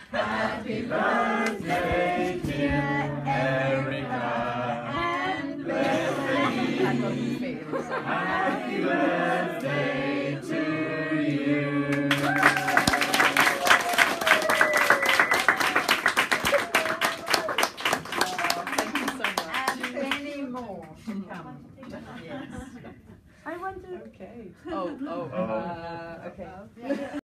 Happy birthday, dear Erika and Bethany. Happy birthday to you. Thank you so much. And many more to come. Yes. I want to. Okay. Okay.